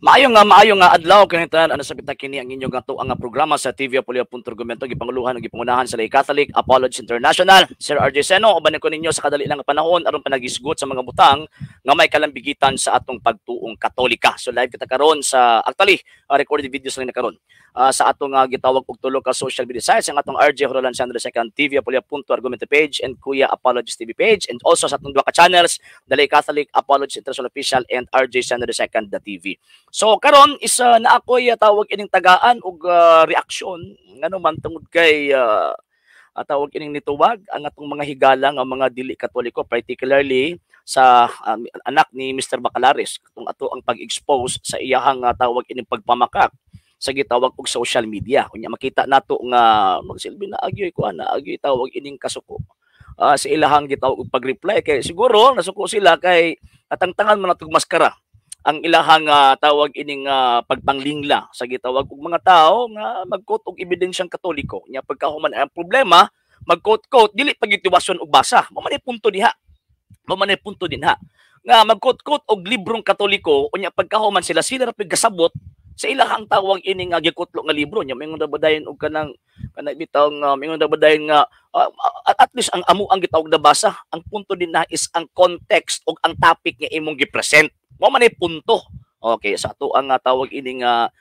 Maayo nga adlaw kanitan ano sa kini ang inyong ato ang programa sa TV Apollo.Argumento gipanguluhan ug gipangunahan sa Lay Catholic Apology International. Sir RJ Seno uban ko ninyo sa kadali lang panahon aron panagisgot sa mga butang nga may kalambigitan sa atong pagtuong Katolika. So live kita karon sa actually recorded videos lang na karon sa atong gitawag og tulo ka social media sites ang atong RJ Roland Sandro II TV Apollo.Argumento page and Kuya Apologist TV page, and also sa atong duha ka channels, the Lay Catholic Apology International Official and RJ Sandro II the TV. So karon isa na ako'y tawag ining tagaan og reaksyon ngano man tungod kay tawag ining nituwag ang atong mga higala nga mga dili Katoliko, particularly sa anak ni Mr. Bacalares kung ato ang pag-expose sa iyahang tawag ining pagpamakak sa gitawag og social media. Unya makita nato nga magsilbi na agyoy ko na agyoy tawag ining kasuko sa ilahang gitawag og pag-reply kay siguro nasuko sila kay atangtangan man natong maskara ang ilahang tawag ining pagpanglingla sa gitawag og mga tao nga mag-quote og ebidensyang Katoliko. Nya pagkahuman ang problema, mag-quote dili pagitiwason og basa. Mo man punto diha. Mo man punto dinha. Nga mag-quote og librong Katoliko, unya pagkahuman sila ra pigasabot sa ilahang tawag ining gikutlo nga libro. Nya mingon dabadayon og kanang bitaw nga mingon dabadayon nga at least ang amo ang gitawag na basa. Ang punto din na is ang context og ang topic nga imong gi-present. Mo man punto. Okay, sa ato ang tawag ining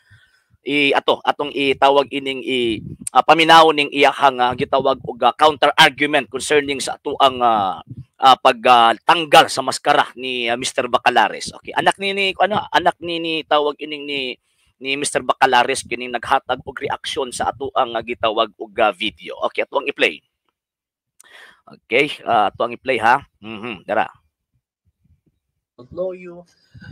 atong itawag ining paminaw ning iyahang gitawag og counter argument concerning sa ato ang pagtanggal sa maskara ni Mr. Bacalares. Okay, anak ni tawag ining ni Mr. Bacalares kining naghatag og reaksyon sa ato ang gitawag og video. Okay, ato ang i-play. Okay, ato ang i-play ha. Dara. Don't know you.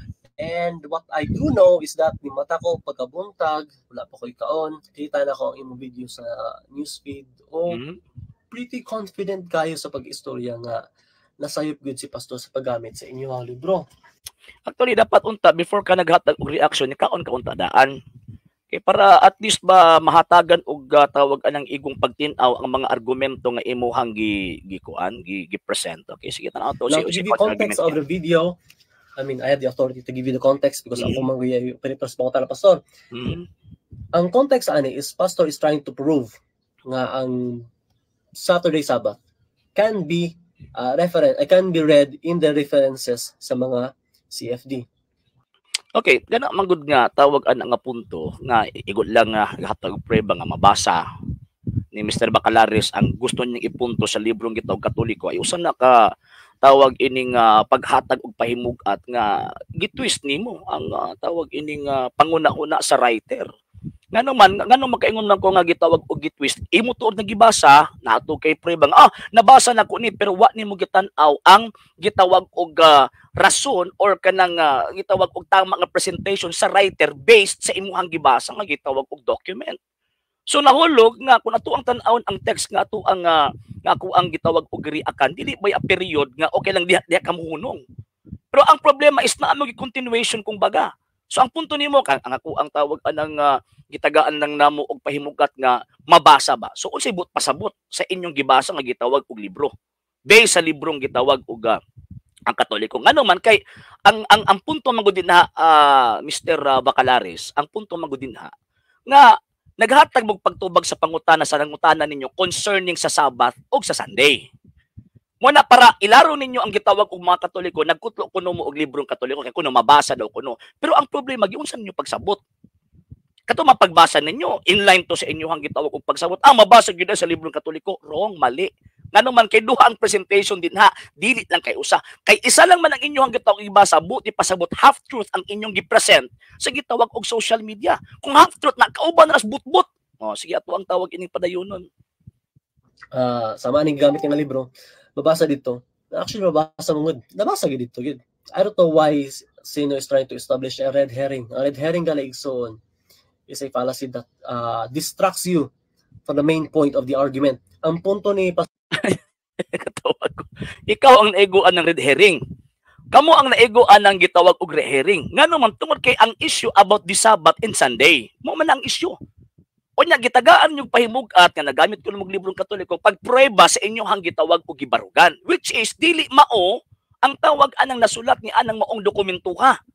And what I do know is that ni mata ko pagkabuntag, wala pa ko ikaon, kita na ko ang imong video sa newsfeed o pretty confident kayo sa pag-istorya nga nasayop good si pastor sa paggamit sa inyong libro. Actually dapat unta before ka naghatag og reaction ni kaon ka unta daan. Okay, para at least ba mahatagan og tawag anang igong pagtin-aw ang mga argumento nga imuhang gi-present. Okay, sige tanaw to. Now, to give you context of the video, I mean, I have the authority to give you the context because ako mga pinipers pa ko tala pastor. Ang context ani is pastor is trying to prove nga ang Saturday Sabbath can be can be read in the references sa mga CFD. Okay, gana manggod nga tawag ana nga punto nga igod lang nga hatag preba nga mabasa ni Mr. Bacalares ang gusto niyang ipunto sa librong gitawag Katoliko ay usa na ka tawag ining paghatag og pahimugat nga gitwist nimo ang tawag ining panguna-una sa writer. Ngano makaingon man ko nga gitawag og gitwist imo tuod nga gibasa nato kay prebang nabasa na ko ni pero wa nimo gitan-aw ang gitawag og rason or kanang gitawag og tama nga presentation sa writer based sa imuhang gibasa nga gitawag og document. So nahulog nga kung ato ang tan-awon ang text nga ato ang nga ako ang gitawag og reakan dili bay a period nga okay lang diha ka mohunong. Pero ang problema is na mo continuation kung baga. So ang punto nimo ang ako ang tawag anang gitagaan ng namo og pahimugat nga mabasa ba. So unsay pasabot sa inyong gibasa nga gitawag og libro. Based sa librong gitawag og ang Katoliko. Ngano man kay ang punto magud dinha Mr. Bacalares, ang punto magud dinha nga naghatag mog pagtubag sa pangutana sa nangutana ninyo concerning sa Sabbath o sa Sunday. Muna para ilaro ninyo ang gitawag og mga Katoliko, nagkutlo kuno mo og librong Katoliko kay kuno mabasa daw kuno. Pero ang problema giunsa ninyo pagsabot. Kato mapagbasa ninyo inline to sa inyong gitawag og pagsabot. Mabasa gyud sa librong Katoliko, wrong, mali. Ngano man kay duha ang presentation din ha, dili lang kay usa. Kay isa lang man ang inyong gitawag ibasa, buti pasabot half truth ang inyong gi-present sa gitawag og social media. Kung half truth na kauban ras butbut. Sige ato ang tawag ining padayonon. Sama ning gamit nga libro, babasa dito. Actually babasa mo gud. Nabasa gid dito gid. I don't know why Sino is trying to establish a red herring. A red herring galaigsoon is a fallacy that distracts you from the main point of the argument. Ang punto ni Katawag ko. Ikaw ang naiguan ng red herring. Kamo ang naiguan ng gitawag og red herring. Ngano man tungod kay ang issue about the Sabbath and Sunday. Mo man ang issue. Unya gitagaan yung pahimugat nga nagamit ko ng librong Katoliko pagprueba sa inyong gitawag og gibarugan, which is dili mao ang tawag anang nasulat ni anang maong dokumentuha.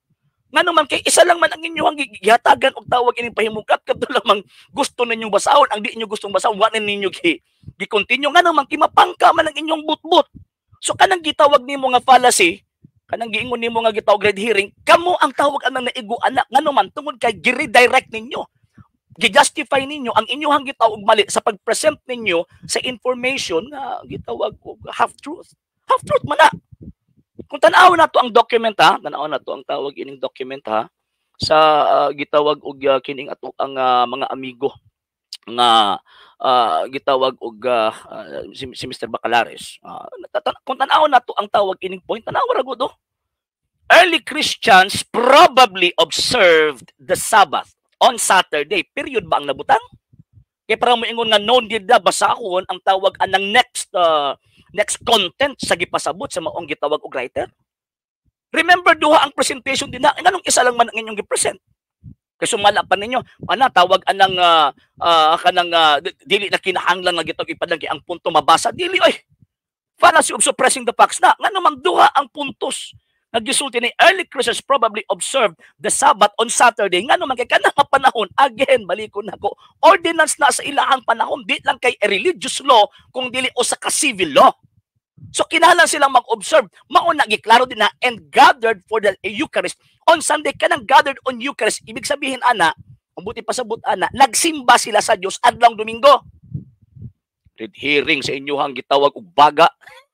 Ngano man kay isa lang man ang inyong gihatagan og tawag ining pahimukat kadto lamang gusto ninyong basahon, ang di inyo gustong basahon wa ninyo gi-continue ngano man kay mapangka man ang inyong butbut. So kanang gitawag nimo nga fallacy, kanang giingon nimo nga gitawag red herring, kamo ang tawag anang naigo anak ngano man tungod kay gi-redirect ninyo. Gi-justify ninyo ang inyong gitawag mali sa pag-present ninyo sa information nga gitawag og half truth. Half truth man na. Kung tanaw na to ang document ha, tanaw na to ang tawag ining document ha sa gitawag og kining ato ang mga amigo nga gitawag og si Mr. Bacalares. Kung tanaw na to ang tawag ining point, tanaw ra gud oh. Early Christians probably observed the Sabbath on Saturday. Period ba ang nabutang? Kaya parang moingon nga known did da basahon ang tawag anang next content sa gipasabot sa maong gitawag og writer. Remember duha ang presentation din na nganong isa lang man ang inyong gi-present. Kay sumala pa ninyo ana tawag anang kanang dili na kinahanglan nga gitawag ipadlang ang punto mabasa dili oy. Fallacy of suppressing the facts na ngano mang duha ang puntos. Naggisulti ni early Christians probably observed the Sabbath on Saturday. Nga naman kay kanang panahon, again, balikon nako, ordinance na sa ilahang panahon, di lang kay a religious law, kung dili o sa ka-civil law. So kinahanglan silang mag-observe, mauna giklaro din na, and gathered for the Eucharist. On Sunday, kanang gathered on Eucharist, ibig sabihin, ana, ang buti pasabot, ana, nagsimba sila sa Diyos adlang Domingo. Red hearing sa inyohang gitawag og baga.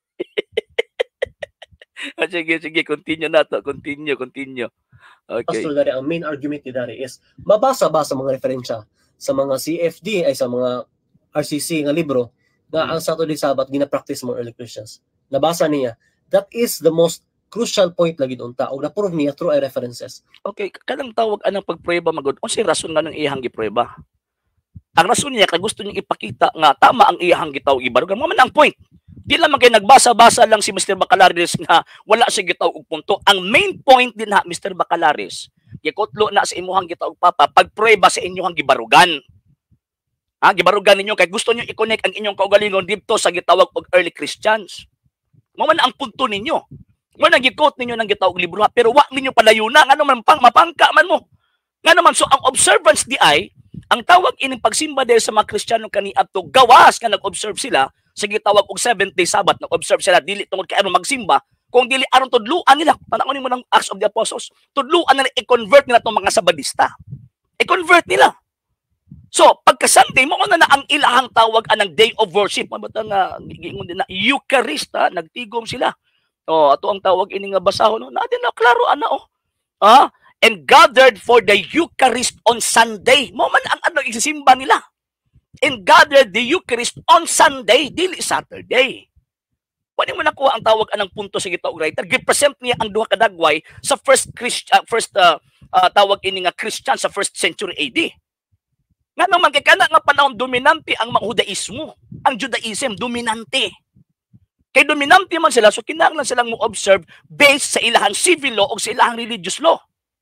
Sige, continue na to. Continue. Okay. Pastor, dari, ang main argument ni Dari is, mabasa ba sa mga referensya sa mga CFD ay sa mga RCC nga libro na ang Saturday Sabbath gina-practice mga early Christians. Nabasa niya. That is the most crucial point lagi doon ta. O na-prove niya through ay references. Okay, kanang tawag anang pagprueba magod. Unsay rason nga nang iyang giprueba? Ang rason niya kay gusto niya ipakita nga tama ang iyang gitawag ibarugan. Mo man ang point. Di lang kay nagbasa-basa lang si Mr. Bacalares nga wala siya gitawag og punto. Ang main point din ha, Mr. Bacalares, gikutlo na sa imuhang gitawag papa, pagprueba sa inyong gibarugan. Ha, gibarugan ninyo kay gusto niyo i-connect ang inyong kaugalingon dito sa gitawag og early Christians. Mo man ang punto ninyo. Mo na gi-quote ninyo ng gitawag libro ha, pero wa ninyo palayuna ngano man mapangka man mo. Ngano man so ang observance di ay ang tawag ining pagsimba dahil sa mga Kristiyano kaniadto gawas nga nag-observe sila sa gitawag og 7-day Sabbath, nag-observe sila dili tungod kay aron magsimba, kung dili aron tudluan nila. Tanaw nimo ng Acts of the Apostles, tudluan nila i-convert nila tong mga Sabadista. I-convert nila. So, pagka Sunday mo na ang ilahang tawag anang day of worship, mabata nga giingon din na Eucharist, nagtigom sila. Oh, ato ang tawag ini nga basahon no, na klaro ana oh. And gathered for the Eucharist on Sunday. Mo man ang ano isisimba nila. And gathered the Eucharist on Sunday, dili Saturday. Pwede mo nakuha ang tawag anang punto sa gitawag writer. Gipresent niya ang duha ka dagway sa first tawag ini nga Christian sa 1st century AD. Nga naman kay kana nga panahon dominante ang mga Judaismo. Ang Judaism dominante. Kay dominante man sila, so kinahanglan silang mo observe based sa ilahang civil law o sa ilahang religious law.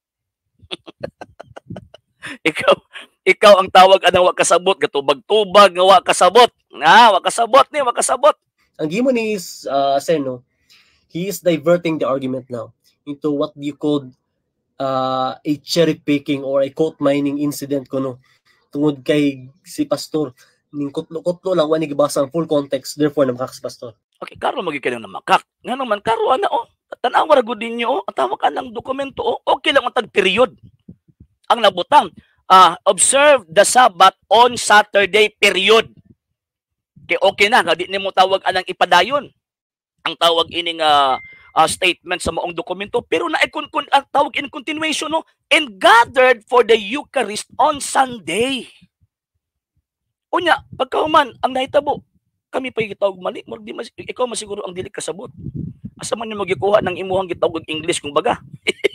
Ikaw ang tawag anang wa kasabot, gatubag-tubag nga wa kasabot. Wa kasabot. Ang gimo ni Seno, he is diverting the argument now into what you call a cherry picking or a quote mining incident kuno. Tungod kay si pastor ning kutlo lang wani gibasa ang full context, therefore namakak si pastor. Okay, karo magi kayo namakak. Ngano man karo ana Tan-aw ra gud ninyo ang tawag anang dokumento okay lang ang tag period. Ang nabutang observe the Sabbath on Saturday, period. Okay na, di nimo tawag anang ipadayon. Ang tawag ining statement sa maong dokumento, pero na tawag in continuation, no? And gathered for the Eucharist on Sunday. Unya, pagkauman, ang nahitabo, kami pa gitawag mali, ikaw masiguro ang dili kasabot. Asa man yung magikuha ng imuhang gitawag English kung baga.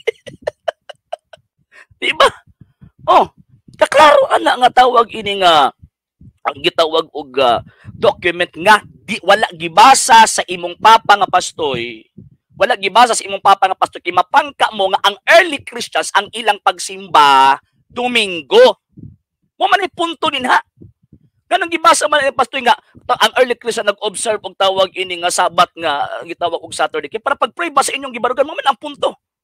Diba? Kaklaro ana nga tawag ini nga ang gitawag og document nga wala gibasa sa imong papa nga pastoy. Wala gibasa sa imong papa nga pastoy kay mapangka mo nga ang early Christians ang ilang pagsimba Domingo. Mo man punto din ha. Ganang gibasa man ang pastoy nga ang early Christian nag-observe og tawag ini nga Sabat nga gitawag og Saturday kay para pag-pray ba sa inyong gibarugan mo man ang punto.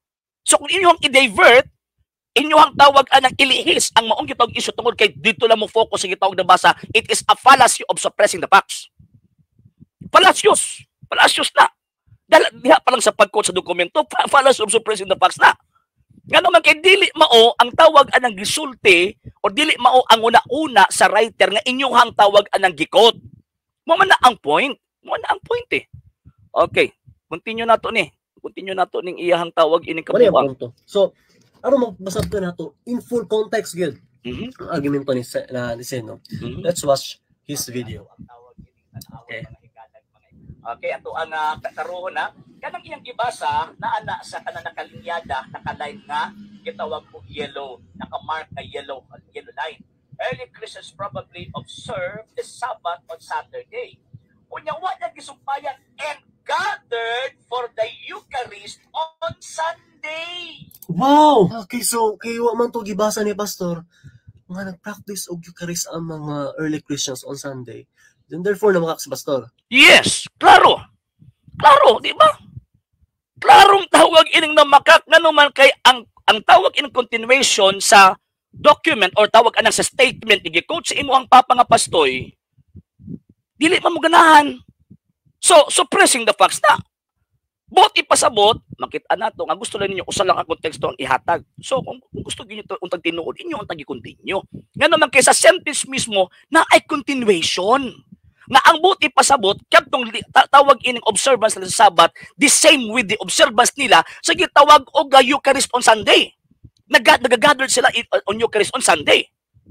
So kung inyong i-divert, inyong tawag anang ilihis ang maong gitawag issue tungod kay dito lang mo focus sa gitawag na basa, it is a fallacy of suppressing the facts. Fallacious na. Diha pa lang sa pag-quote sa dokumento, fallacy of suppressing the facts na. Nga naman kay dili mao ang tawag anang gisulti o dili mao ang una-una sa writer nga inyong hang tawag anang gikot. Mo man na ang point. Eh. Okay, continue na to ni. Continue na to ning iyahang tawag ining kabuang. So, aron magbasab ka nato in full context gyud. Ang argumento ni Seno. Let's watch his video. Okay. Okay, ato ang karuhon na kanang iyang gibasa na ana sa kanang nakalinyada nakaline nga gitawag og yellow, nakamark na yellow line. Early Christians probably observed the Sabbath on Saturday. Unya wa na gisumpayan and gathered for the Eucharist on Sunday. Wow! Okay, so kayo man to gibasa ni pastor nga nag-practice og Eucharist ang mga early Christians on Sunday. Then therefore namakak si pastor. Yes, klaro. Klaro, di ba? Klarong tawag ining namakak nga naman kay ang tawag ining continuation sa document or tawag anang sa statement i-quote sa imuhang papa nga pastoy. Dili man mo ganahan. So, suppressing the facts na. Bot ipasabot, makita nato nga gusto lang ninyo usa lang ang konteksto ang ihatag. So, kung gusto niyo to untag tinuod, inyo untag i-continue. Nga naman kay sa sentence mismo na ay continuation. Nga ang bot ipasabot, kadtong tawag ining observance sa Sabbath, the same with the observance nila sa gitawag og Eucharist on Sunday. Nagagather sila on Eucharist on Sunday.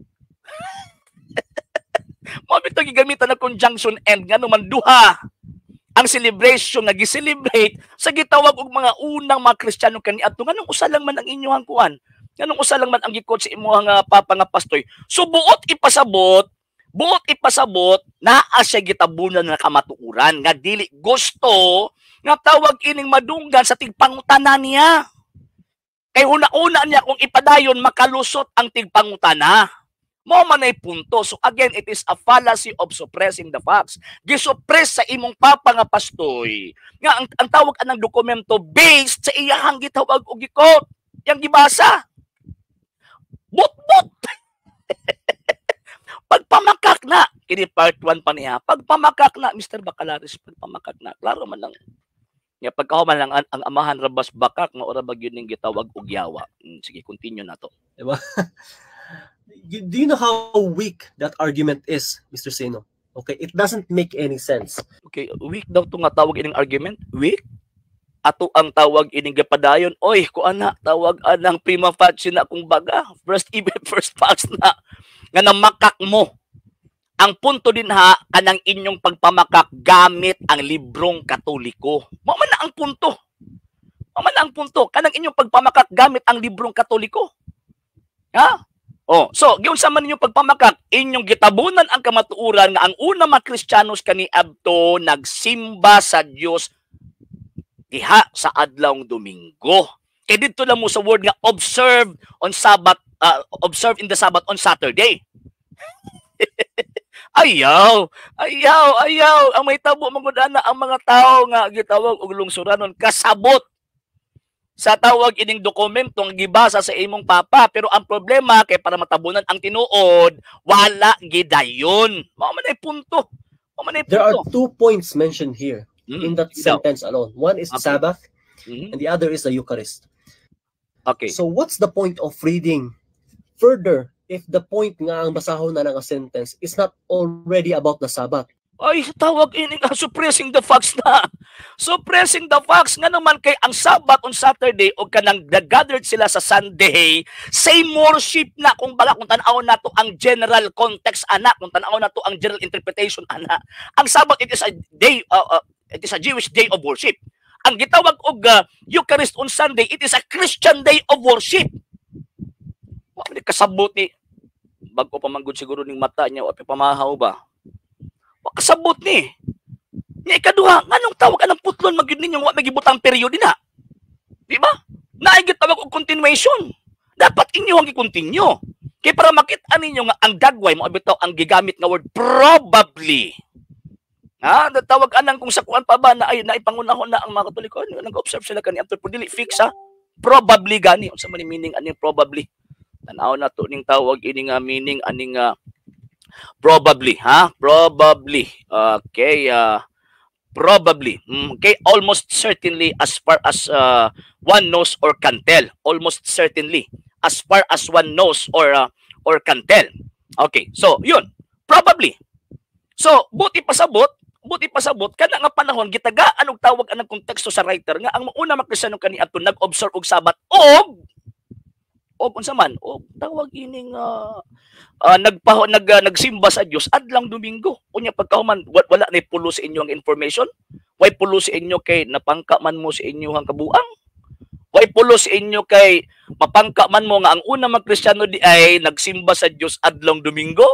Mabit ito gigamitan na conjunction and nga naman duha ang celebration nga gi-celebrate sa gitawag og mga unang mga Kristiyano kaniadto nganong usa lang man ang inyong kuan, nganong usa lang man ang gikot sa imong papa nga pastoy. So buot ipasabot naa siya gitabunan nga kamatuoran nga dili gusto nga tawag ining madunggan sa tigpangutana niya. Kay una-una niya kung ipadayon makalusot ang tigpangutana. Mo man ay punto. So again, it is a fallacy of suppressing the facts. Gisuppress sa imong papa nga pastoy. Nga ang tawag anang dokumento based sa iyahang gitawag og gikot. Yang gibasa. But. Pagpamakak na. Kini part 1 pa niya. Pagpamakak na, Mr. Bacalaris, pagpamakak na. Klaro man lang. Nga pagkahuman lang ang amahan rabas bakak nga ora ba gyud ning gitawag og yawa. Sige, continue na to. Diba? Do you know how weak that argument is, Mr. Seno? Okay, it doesn't make any sense. Okay, weak daw to nga tawag ining argument? Weak? Ato ang tawag ining gapadayon, oy, ko ana tawag anang prima facie na kung baga, first facts na nga namakak mo. Ang punto din ha, kanang inyong pagpamakak gamit ang librong Katoliko. Mao man na ang punto. Kanang inyong pagpamakak gamit ang librong Katoliko. Ha? Oh, so giunsa man ninyong pagpamakak, inyong gitabunan ang kamatuoran nga ang una mga Kristiyanos kaniadto nagsimba sa Dios diha sa adlawng Domingo. Kay dito lang mo sa word nga observe in the Sabbath on Saturday. Ayaw. Ang may tabo magudana ang mga tao nga gitawag og lungsuranon kasabot sa tawag ining dokumento nga gibasa sa imong papa. Pero ang problema kay para matabunan ang tinuod, wala gidayon. Mao man ay punto. There are 2 points mentioned here in that sentence alone. One is the Sabbath and the other is the Eucharist. Okay. So what's the point of reading further if the point nga ang basahon na ng sentence is not already about the Sabbath? Ay, tawag ini nga suppressing the facts na. Suppressing the facts nga naman kay ang Sabbath on Saturday o kanang gathered sila sa Sunday, same worship na kung baga kung tan-aw nato ang general context ana, kung tan-aw nato ang general interpretation ana. Ang Sabbath it is a Jewish day of worship. Ang gitawag og Eucharist on Sunday, it is a Christian day of worship. Wa man kasabot ni bago pa manggod siguro ning mata niya, wa pamahaw ba? Kasabot ni. Nga ikaduha, nganong tawag anang putlon magyud ninyo wa magibutang period na. Di ba? Naay gitawag og continuation. Dapat inyo ang i-continue. Kay para makita ninyo nga ang dagway mo bitaw ang gigamit nga word probably. Tawag anang kung sa kuan pa ba na ay naipangunahon na ang mga Katoliko, nag-observe sila kani after dili fix ha. Probably gani unsa man meaning aning probably? Tanaw na to ning tawag ini nga meaning aning probably, ha? Probably. Okay, probably. Okay, almost certainly as far as one knows or can tell. Almost certainly as far as one knows or can tell. Okay, so yun. Probably. So, buti pasabot kana nga panahon gitagaan og tawag anang konteksto sa writer nga ang una makristyano kaniadto nag-observe og Sabat og unsa man og tawag ining nagsimba sa Dios adlang Domingo. Unya pagkahuman wala na pulo sa inyo ang information. Way pulo sa inyo kay napangka man mo sa inyong kabuang. Way pulo sa inyo kay mapangka man mo nga ang una magkristyano di ay nagsimba sa Dios adlang Domingo.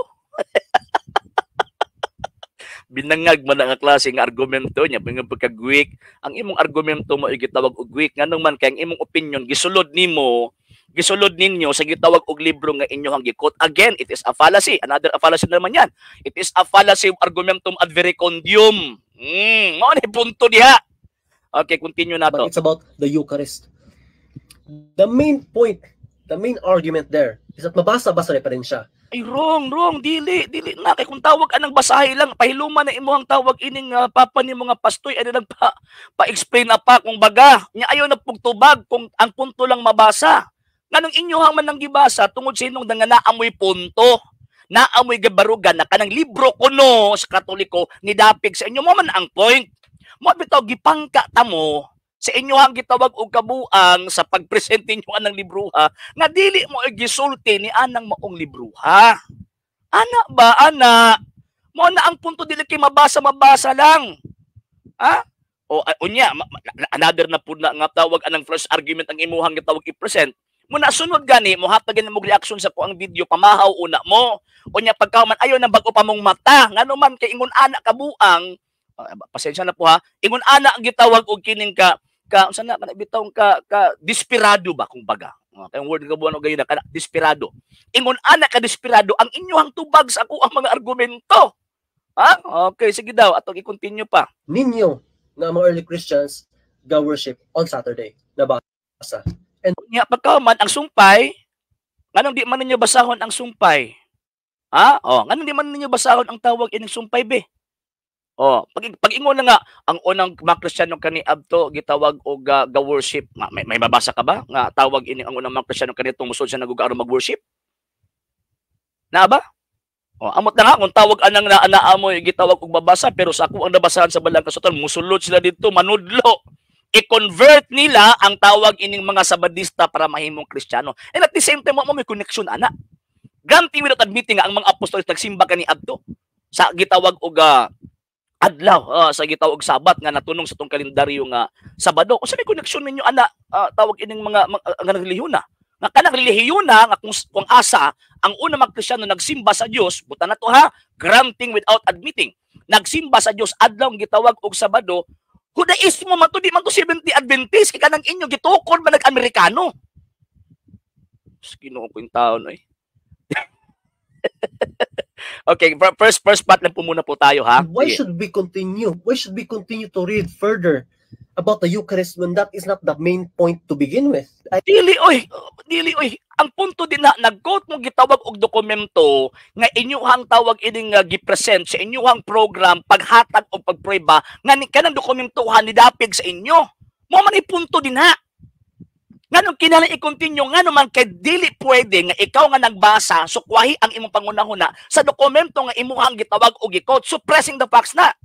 Binangag man ang klase nga argumento niya bingang pagkagwik. Ang imong argumento mo gitawag og weak nganong man kay ang imong opinion gisulod ninyo sa gitawag og libro nga inyohang gikot. Again, it is a fallacy. Another fallacy naman yan. It is a fallacy of argumentum ad verecundium. Mao ni punto diha. Okay, continue na to. But it's about the Eucharist. The main point, the main argument there is that mabasa-basa referensya. Ay, wrong. Dili na. Kaya kung tawag anang basahin lang, pahiluman na imuhang tawag ining papa ni mga pastoy, ano lang pa-explain na pa kung baga. Nya ayaw na pugtubag kung ang punto lang mabasa. Nganong inyohang man nang gibasa, tungod sa inong nga naamoy punto, naamoy gabarugan na kanang libro kuno sa Katoliko, nidapig sa inyo mo man ang point. Mo bitaw gipangka ta mo sa inyohang gitawag og kabuang sa pagpresent ninyo anang libruha nga dili mo gisulti ni anang maong libruha. Ana ba ana? Mo na ang punto dili kay mabasa lang. Ha? O unya another na pud na nga tawag anang first argument ang imuhang gitawag i-present. Mo na sunod gani mo hatagin mo reaction sa kuang video pamahaw una mo. Unya pagkaman ayo nang bag-o pa mong mata ngano man kay ingon ana kabuang. Pasensya na po ha. Ingon ana ang gitawag og kining ka unsa na bitawng ka desperado ba kung baga. Kay word ka buwan og gayon na desperado. Ingon ana ka desperado ang inyong tubag sa ako ang mga argumento. Ha? Okay, sige daw atong i-continue pa. Ninyo na mga early Christians ga worship on Saturday. Nabasa. And nya pagkaman ang sumpay, nganong di man ninyo basahon ang sumpay? Ha? Nganong di man ninyo basahon ang tawag ining sumpay be? Pag-ingon na nga ang unang mga Kristiyano kaniadto gitawag og ga worship. May mabasa ka ba nga tawag ini ang unang mga Kristiyano kanito musod sa nagugaaro mag-worship? Na ba? Amot na nga kung tawag anang naamoy gitawag og babasa pero sa ako ang nabasahan sa balang kasutan musulod sila dito manudlo. I-convert nila ang tawag ining mga Sabadista para mahimong Kristiyano. And at the same time mo may connection ana. Granting without admitting nga ang mga apostol nagsimba kaniadto sa gitawag og adlaw sa gitawag Sabat nga natunong sa tong kalendaryo nga Sabado. Unsa may koneksyon ninyo ana tawag ining mga relihiyon na? Nga kanang relihiyon na nga kung asa ang una mga Kristiyano nagsimba sa Dios, buta na to ha, granting without admitting. Nagsimba sa Dios adlaw gitawag og Sabado. Judaismo man to di man to 70 Adventist kay kanang inyo gitukod man nag-Amerikano. Ginoo ko yung taon oy. Okay, first part lang po muna po tayo ha. Why should we continue? Why should we continue to read further about the Eucharist when that is not the main point to begin with? Dili oy. Ang punto din na nag-quote mo gitawag og dokumento nga inyuhang tawag ining gi-present sa inyuhang program paghatag og pagprueba nga kanang dokumentohan nidapig sa inyo. Mo man punto din ha. Nganong kinahanglan i-continue ngano man kay dili pwede nga ikaw nga nagbasa sukwahi ang imong pangunahuna sa dokumento nga imuhang gitawag og gi-quote suppressing the facts na.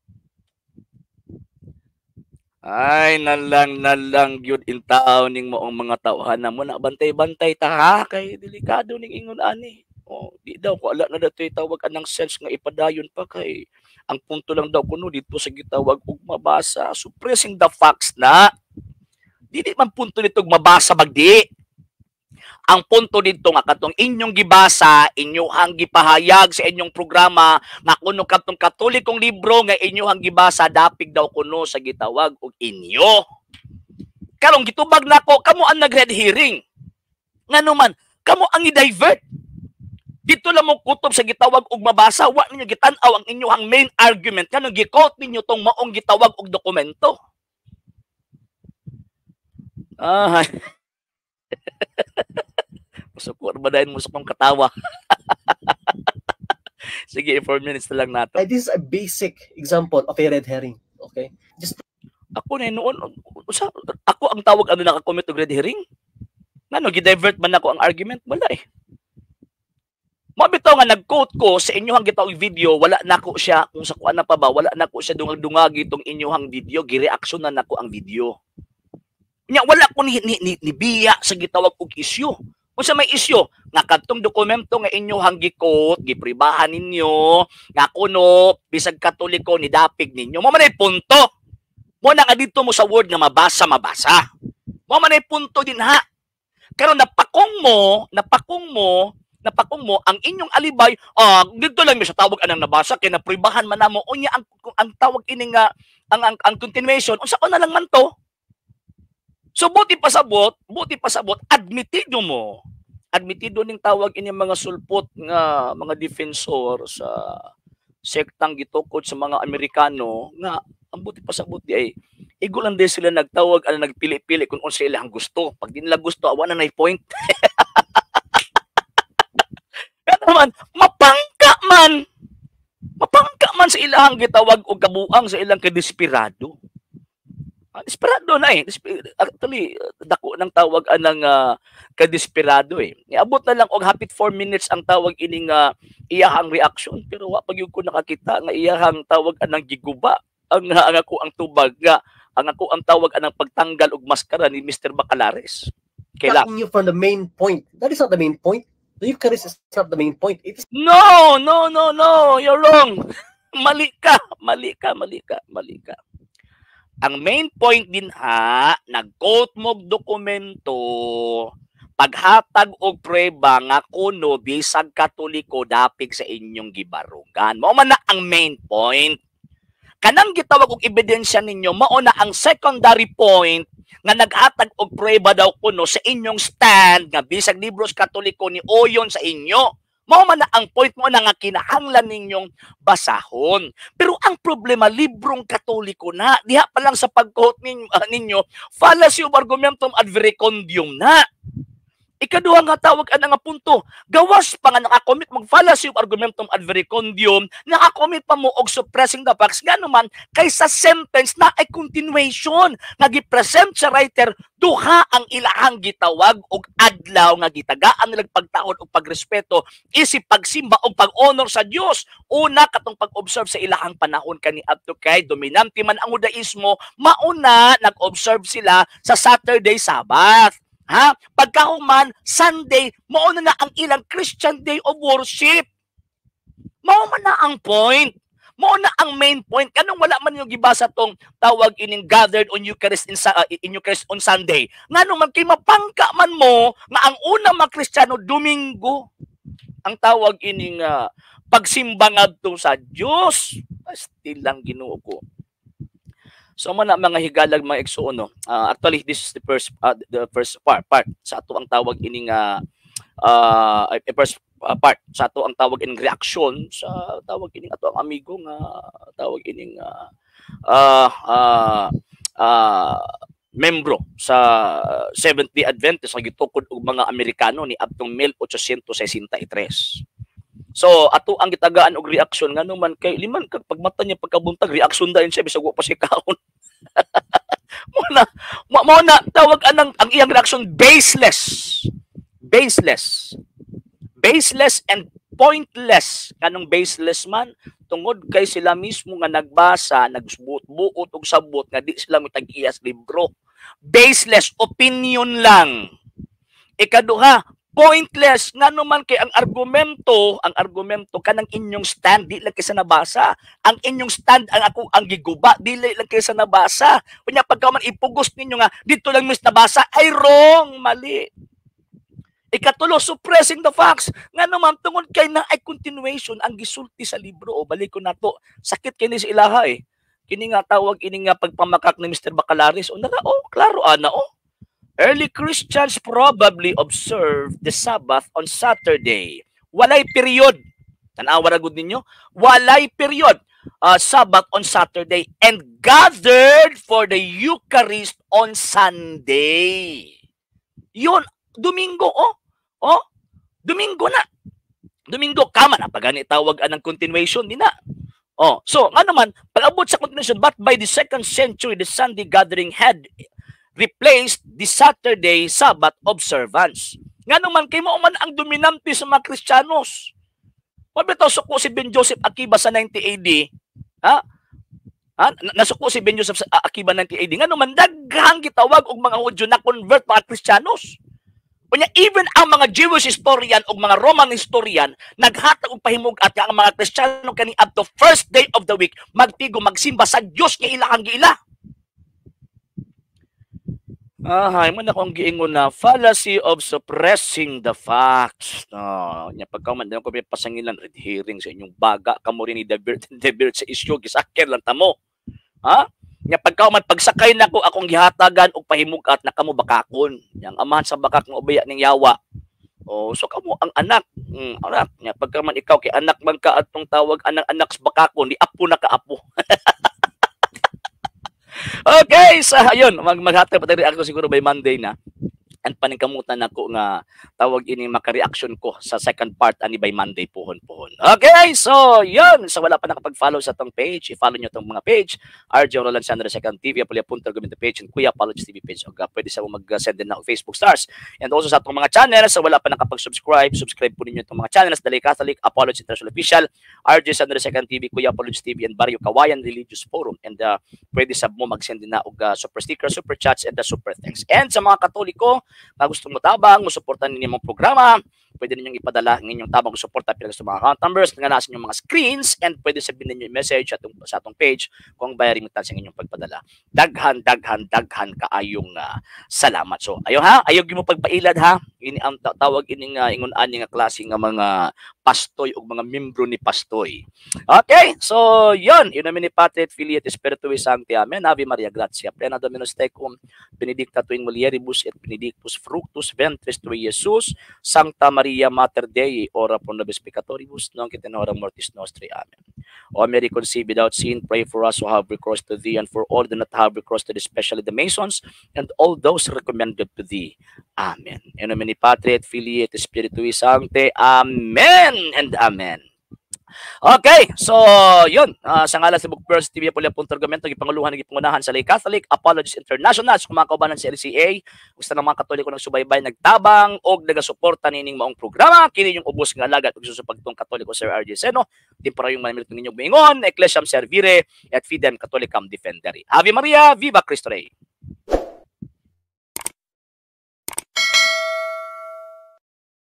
Ay nalang gyud in taon ning moong mga tawhan mo na bantay-bantay ta ha kay delikado ning ingon ani. Di daw ko ala na datoy tawag anang sense nga ipadayon pa kay ang punto lang daw kuno dito sa gitawag og mabasa suppressing the facts na. Dili man punto nito mabasa bagdi. Ang punto dito nga katong inyong gibasa, inyong gipahayag sa inyong programa nga kuno katong Katolikong libro nga inyong gibasa dapig daw kuno sa gitawag og inyo. Karong gitubag nako kamo ang nag-red hearing. Ngano man kamo ang i-divert. Dito lang mo kutob sa gitawag og mabasa, wa ninyo gitan-aw ang inyong main argument kanang gi-quote ninyo tong maong gitawag og dokumento. Masukor ba dahil mo sa kong katawa? Sige, 4 minutes na lang nato. This is a basic example of a red herring. Okay? Just Ako na noon, ako ang tawag ano nakakomment og red herring? Ngano gi-divert man ako ang argument? Wala eh. Mabitaw nga nag-quote ko sa inyohang gitawag video, wala nako siya kung sa kuan na pa ba, wala nako siya dungag-dungagi itong inyohang video, gireaksyonan nako ang video. Nya wala ko ni biya sa gitawag og isyu. Kung sa may isyu, nga kadtong dokumento nga inyohang gi-quote, gipribahan ninyo, nga kuno bisag Katoliko ni dapig ninyo, mo man ay punto. Mo na nga dito mo sa word nga mabasa. Mo man ay punto din ha. Karon napakong mo ang inyong alibay, dito lang mi sa tawag anang nabasa kay napribahan man namo unya ang tawag ini nga ang continuation unsa ko na lang man to. So buti pa sabot, admitido ning tawag ini mga sulpot nga mga defensor sa sektang gitukod sa mga Amerikano nga ang buti pa sabot di ay igulan din sila nagtawag nagpili-pili kung unsa ilang gusto. Pag di nila gusto awa na nay point. Kaya naman mapangka man sa ilang gitawag og kabuang sa ilang kadesperado. Desperado na eh. Actually, dako ng tawag anang kadesperado eh. Niabot na lang og hapit 4 minutes ang tawag ining iyahang reaction pero wa pag ko nakakita nga iyahang tawag anang giguba ang ako ang tubag nga ang ako ang tawag anang pagtanggal og maskara ni Mr. Bacalares. Kailan you from the main point. That is not the main point. The Eucharist is not the main point. It is... No, you're wrong. Mali ka. Ang main point din nag-quote mo dokumento, paghatag og preba nga kuno bisag Katoliko dapig sa inyong gibarugan. Mao man na ang main point. Kanang gitawag og ebidensya ninyo, mao na ang secondary point nga naghatag og preba daw kuno sa inyong stand nga bisag libros Katoliko ni oyon sa inyo. Mao man na ang point mo na nga kinahanglan ninyong basahon. Pero ang problema, librong Katoliko na. Diha pa lang sa pag-quote ninyo, fallacy of argumentum ad verecundium na. Ikaduha nga tawag nga punto, gawas pa nga nakakomit mag-fallacy of argumentum ad verecundium, nakakomit pa mo og suppressing the facts, nga naman, kaysa sentence na ay continuation, nga gipresent sa writer, duha ang ilahang gitawag og adlaw nga gitagaan nilang pagtaod og pagrespeto, isip pagsimba og pag-honor sa Dios. Una katong pag-observe sa ilahang panahon kani adto kay dominante man ang Judaismo, mauna nag-observe sila sa Saturday Sabbath. Pagkahuman, Sunday, mauna na ang ilang Christian day of worship. Mauna na ang point. Mauna ang main point. Kanong wala man yung gibasa tong tawag ining gathered on Eucharist in Eucharist on Sunday. Nga naman kay mapangka man mo nga ang unang mga Kristiyano Domingo. Ang tawag ining pagsimba ngadto sa Dios. Still lang Ginoo ko. So man mga higalag mga igsuon actually this is the first part sa ato ang tawag ining first part sa ato ang tawag ining reaction sa tawag ining ato ang amigo nga tawag ining membro sa Seventh-day Adventist nga gitukod og mga Amerikano ni adtong 1863. So ato ang gitagaan og reaksyon nga naman kay liman kag pagmata niya pagkabuntag reaksyon dayon siya bisag wa pa siya kaon. mo na tawag ang iyang reaksyon baseless and pointless. Kanong baseless man tungod kay sila mismo nga nagbasa nagbuot og sabot nga di sila mitag-iyas libro. Baseless opinion lang. Ikaduha, pointless nga naman kay ang argumento kanang inyong stand di lang kaysa nabasa. Ang inyong stand ang giguba di lang kaysa nabasa. Kunya pagka man ipugos ninyo nga dito lang mis nabasa ay wrong, mali. Ikatulo, suppressing the facts. Nga naman tungod kay na ay continuation ang gisulti sa libro o balik ko nato. Sakit kini sa ilaha eh. Kini nga tawag ini nga pagpamakak ni Mr. Bacalares o nara klaro ana Early Christians probably observed the Sabbath on Saturday. Walay period. Tanawa ra gud ninyo? Walay period. Sabbath on Saturday and gathered for the Eucharist on Sunday. Yun Domingo, oh, Domingo na. Domingo, kama na, pag tawag anang continuation, din na. Oh, so, nga naman, pag-abot sa continuation, but by the 2nd century, the Sunday gathering had replaced the Saturday Sabbath observance. Nga naman, kay mo man ang dominante sa mga Kristiyanos. Mabitaw, suko si Ben Joseph Akiba sa 90 AD, ha? Nasuko si Ben Joseph Akiba 90 AD. Nga naman, daghang gitawag og mga Hudyo na convert mga Kristiyanos. Kunya, even ang mga Jewish historian o mga Roman historian, naghatag og pahimug at ang mga Kristiyano kani at the first day of the week, magtigo, magsimba sa Diyos nga ilahang giila. Mo na akong giingon na fallacy of suppressing the facts. Pagkaman din ko may pasangilan, red hearing sa inyong baga, kamo rin ni Debert sa isyo, gisakir lang tamo. Nya pagkauman pagsakay nako akong gihatagan og pahimugat na kamo bakakon. Yang amahan sa bakak nga ubaya ning yawa. So kamo ang anak. Anak nya pagkaman ikaw kay anak man ka atong tawag anak sa bakakon, di apo na ka apo. Okay, so ayun, maghatag pa tayo ako siguro by Monday na. And paningkamutan ako nga tawag ini maka-reaction ko sa second part ani by Monday pohon. Okay, so yun. So wala pa nakapag-follow sa tong page, i-follow nyo tong mga page. RJ Roland Sandra Second TV, Apulia.Argumento page, and Kuya Apologist TV page. Pwede sa mag-send din na Facebook stars. And also sa tong mga channels, so wala pa nakapag-subscribe, subscribe po ninyo tong mga channels. Dali Catholic, Apologist International Official, RJ Sandra Second TV, Kuya Apologist TV, and Barrio Kawayan Religious Forum. And pwede sa mo mag-send din na og super sticker, super chats, and the super thanks. And sa mga Katoliko, na gusto mo tabang, mo suportan ninyo mga programa, pwede ninyong ipadala ng inyong tabang suporta pila sa mga account numbers, nga nasa inyong mga screens, and pwede sabihin ninyo message sa atong page kung bayarin mo sa inyong pagpadala. Daghan kaayong salamat. So, ayo ha, ayog mo pagpailad ha, ini ang tawag ining ingon-ani nga klase nga mga pastoy o mga membro ni pastoy. Okay, so yun, in nomine Patri et Filii et Spiritui Sancti. Amen. Ave Maria, gratia plena Dominus tecum, benedicta tu in mulieribus et benedictus fructus ventris tui, Iesus. Sancta Maria Mater Dei, ora pro nobis peccatoribus, nunc et in hora mortis nostri. Amen. O Mary conceived without sin, pray for us who have recourse to thee, and for all who do not have recourse to thee, especially the Masons, and all those recommended to thee. Amen. In nomine Patri et Filii et Spiritui Sancti. Amen and amen. Okay, so yun, sa ngalan sa Bookverse TV Apulia.Argumento, gipanguluhan ng gipangunahan sa Lay Catholic, Apologist International, sa mga kaubanan sa LCA, gusto ng mga Katoliko ng subaybay, nagtabang, o nagasuporta nining maong programa, kini yung ubos nga lagat, ug susupagtong Katoliko Sir RJ Seno, timpura yung manamilit ninyong maingon, Ecclesiam Servire, et Fidem Catholicam Defendere. Ave Maria, Viva Cristo Rey.